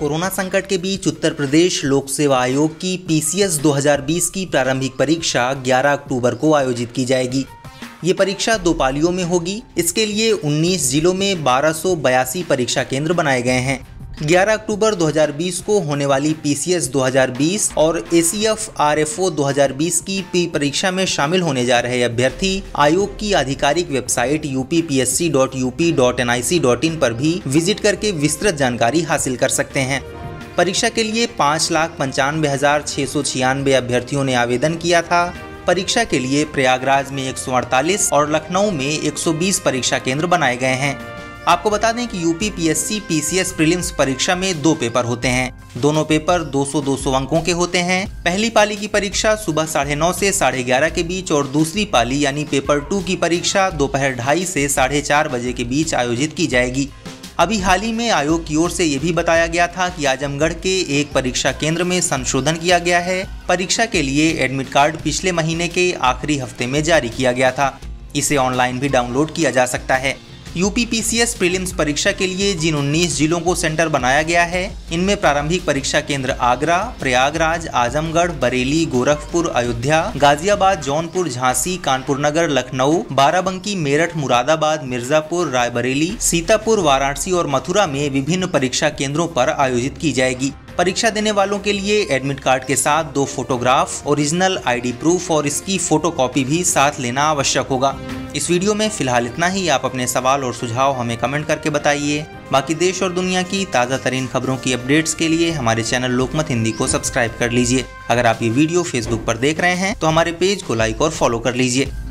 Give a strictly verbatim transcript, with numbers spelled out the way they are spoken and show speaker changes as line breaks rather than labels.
Corona संकट के बीच उत्तर प्रदेश लोक सेवा आयोग की पी सी एस दो हज़ार बीस की प्रारंभिक परीक्षा ग्यारह अक्टूबर को आयोजित की जाएगी। ये परीक्षा दो पालियों में होगी। इसके लिए उन्नीस जिलों में बारह सौ बयासी परीक्षा केंद्र बनाए गए हैं। ग्यारह अक्टूबर दो हज़ार बीस को होने वाली पी सी एस दो हज़ार बीस और A C F R F O दो हज़ार बीस की पी परीक्षा में शामिल होने जा रहे अभ्यर्थी आयोग की आधिकारिक website U P P S C dot U P dot N I C dot in पर भी विजिट करके विस्तृत जानकारी हासिल कर सकते हैं। परीक्षा के लिए पाँच लाख पंचानवे हजार छह सौ छियानवे अभ्यर्थियों ने आवेदन किया था। परीक्षा के लिए प्रयागराज में एक सौ अड़तालीस और लखनऊ में एक सौ बीस परीक्षा केंद्र बनाए गए हैं। आपको बता दें कि U P P S C P C S prelims परीक्षा में दो पेपर होते हैं। दोनों पेपर दो सौ दो सौ अंकों के होते हैं। पहली पाली की परीक्षा सुबह साढ़े नौ से साढ़े ग्यारह के बीच और दूसरी पाली यानी पेपर टू की परीक्षा दोपहर ढाई से साढ़े चार बजे के बीच आयोजित की जाएगी। अभी हाल ही में आयोग की ओर से ये भी बताया गया था कि आजमगढ़ के एक परीक्षा केंद्र में संशोधन किया गया है। परीक्षा के लिए एडमिट कार्ड पिछले महीने के आखिरी हफ्ते में जारी किया गया था। इसे ऑनलाइन भी डाउनलोड किया जा सकता है। U P P C S prelims परीक्षा के लिए जिन उन्नीस जिलों को सेंटर बनाया गया है, इनमें प्रारंभिक परीक्षा केंद्र आगरा, प्रयागराज, आजमगढ़, बरेली, गोरखपुर, अयोध्या, गाजियाबाद, जौनपुर, झांसी, कानपुर नगर, लखनऊ, बाराबंकी, मेरठ, मुरादाबाद, मिर्जापुर, रायबरेली, सीतापुर, वाराणसी और मथुरा में विभिन्न परीक्षा केंद्रों पर आयोजित की जाएगी। परीक्षा देने वालों के लिए एडमिट कार्ड के साथ दो photograph, original I D proof और इसकी फोटोकॉपी भी साथ लेना आवश्यक होगा। इस वीडियो में फिलहाल इतना ही। आप अपने सवाल और सुझाव हमें कमेंट करके बताइए। बाकी देश और दुनिया की ताज़ा तरीन खबरों की अपडेट्स के लिए हमारे चैनल लोकमत हिंदी को सब्सक्राइब कर लीजिए। अगर आप ये वीडियो फेसबुक पर देख रहे हैं तो हमारे पेज को लाइक और फॉलो कर लीजिए।